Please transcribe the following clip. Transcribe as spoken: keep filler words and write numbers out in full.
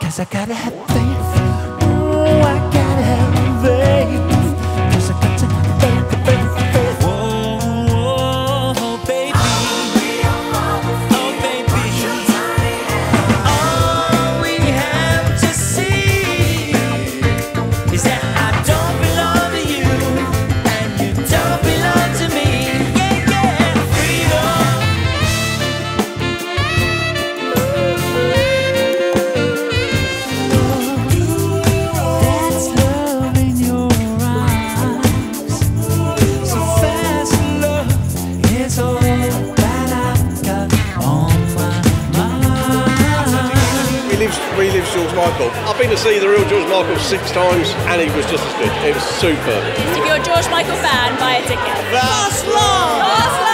Cause I gotta have faith. Oh, I gotta have faith. Cause I got to have faith, faith, faith. Whoa, whoa, baby. Oh, baby. All we have to see is that I don't belong to you and you don't belong to me. Yeah, yeah, freedom. That's love in your eyes. So fast love is all that I've got on my mind. Relives, relives George Michael. I've been to see the real George Michael six times and he was just as good. It was super. If you're a George Michael fan, buy a ticket. Fastlove! Fastlove!